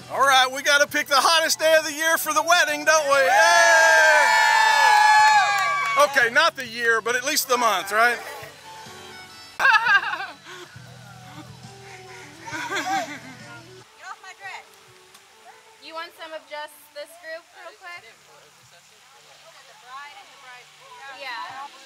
All right, we got to pick the hottest day of the year for the wedding, don't we? Yay! Okay, not the year, but at least the month, right? Get off my dress. You want some of just this group real quick? The bride and the bride. Yeah.